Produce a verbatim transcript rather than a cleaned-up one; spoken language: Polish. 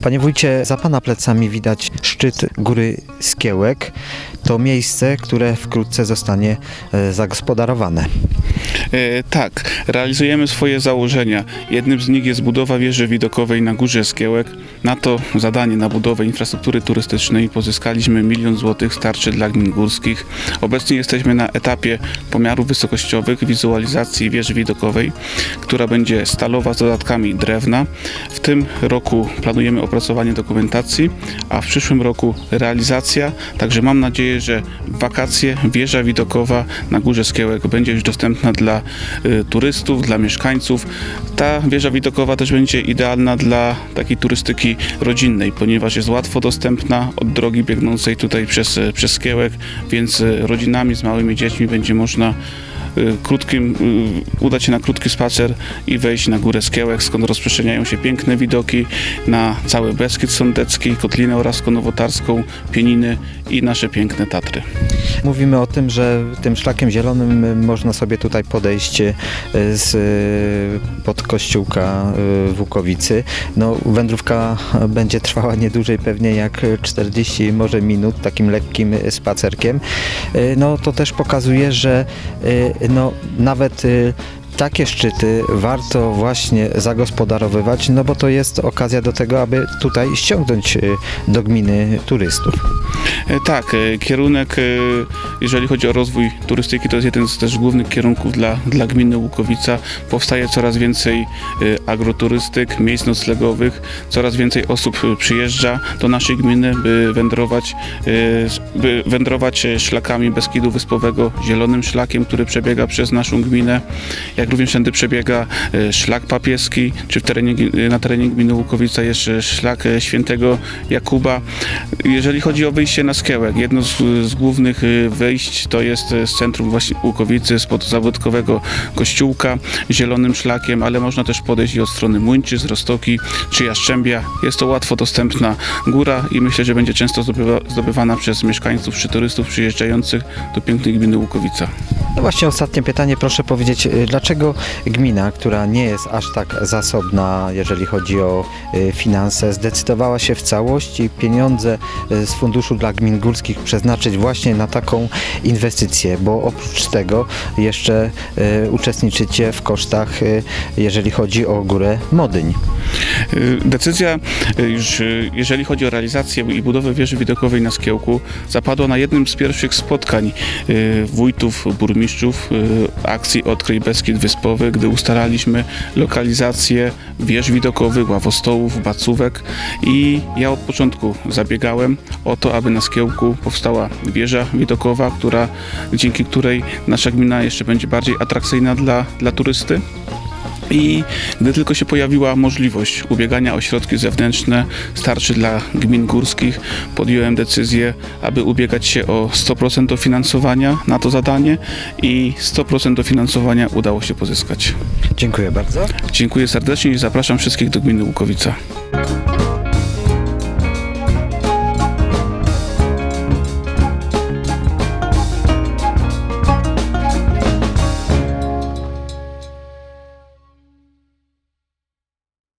Panie wójcie, za pana plecami widać szczyt Góry Skiełek. To miejsce, które wkrótce zostanie zagospodarowane. E, tak, realizujemy swoje założenia. Jednym z nich jest budowa wieży widokowej na Górze Skiełek. Na to zadanie, na budowę infrastruktury turystycznej pozyskaliśmy milion złotych, starczy dla gmin górskich. Obecnie jesteśmy na etapie pomiarów wysokościowych, wizualizacji wieży widokowej, która będzie stalowa z dodatkami drewna. W tym roku planujemy opracowanie dokumentacji, a w przyszłym roku realizacja. Także mam nadzieję, że w wakacje wieża widokowa na Górze Skiełek będzie już dostępna dla y, turystów, dla mieszkańców. Ta wieża widokowa też będzie idealna dla takiej turystyki rodzinnej, ponieważ jest łatwo dostępna od drogi biegnącej tutaj przez, przez Skiełek, więc y, rodzinami z małymi dziećmi będzie można krótkim, udać się na krótki spacer i wejść na Górę Skiełek, skąd rozprzestrzeniają się piękne widoki na cały Beskid Sądecki, Kotlinę Orawsko-Nowotarską, Pieniny i nasze piękne Tatry. Mówimy o tym, że tym szlakiem zielonym można sobie tutaj podejść z pod kościółka w Łukowicy. No, wędrówka będzie trwała nie dłużej pewnie jak czterdzieści może minut, takim lekkim spacerkiem. No, to też pokazuje, że no, nawet takie szczyty warto właśnie zagospodarowywać, no bo to jest okazja do tego, aby tutaj ściągnąć do gminy turystów. Tak, kierunek, jeżeli chodzi o rozwój turystyki, to jest jeden z też głównych kierunków dla, dla gminy Łukowica. Powstaje coraz więcej agroturystyk, miejsc noclegowych, coraz więcej osób przyjeżdża do naszej gminy, by wędrować, by wędrować szlakami Beskidu Wyspowego, zielonym szlakiem, który przebiega przez naszą gminę. Jak również tędy przebiega szlak papieski, czy w terenie, na terenie gminy Łukowica jest szlak świętego Jakuba. Jeżeli chodzi o wyjście na Skiełek, jedno z, z głównych wejść to jest z centrum właśnie Łukowicy, spod zabytkowego kościółka, zielonym szlakiem, ale można też podejść i od strony Młyńczyc, Roztoki czy Jaszczębia. Jest to łatwo dostępna góra i myślę, że będzie często zdobywa, zdobywana przez mieszkańców czy turystów przyjeżdżających do pięknej gminy Łukowica. No właśnie ostatnie pytanie, proszę powiedzieć, dlaczego gmina, która nie jest aż tak zasobna, jeżeli chodzi o finanse, zdecydowała się w całości pieniądze z funduszu dla gmin górskich przeznaczyć właśnie na taką inwestycję, bo oprócz tego jeszcze uczestniczycie w kosztach, jeżeli chodzi o Górę Modyń. Decyzja, już jeżeli chodzi o realizację i budowę wieży widokowej na Skiełku, zapadła na jednym z pierwszych spotkań wójtów, burmistrzów akcji Odkryj Beskid Wyspowy, gdy ustalaliśmy lokalizację wież widokowych, ławostołów, bacówek i ja od początku zabiegałem o to, aby na Skiełku powstała wieża widokowa, która, dzięki której nasza gmina jeszcze będzie bardziej atrakcyjna dla, dla turysty. I gdy tylko się pojawiła możliwość ubiegania o środki zewnętrzne, starczy dla gmin górskich, podjąłem decyzję, aby ubiegać się o sto procent dofinansowania na to zadanie i sto procent dofinansowania udało się pozyskać. Dziękuję bardzo. Dziękuję serdecznie i zapraszam wszystkich do gminy Łukowica.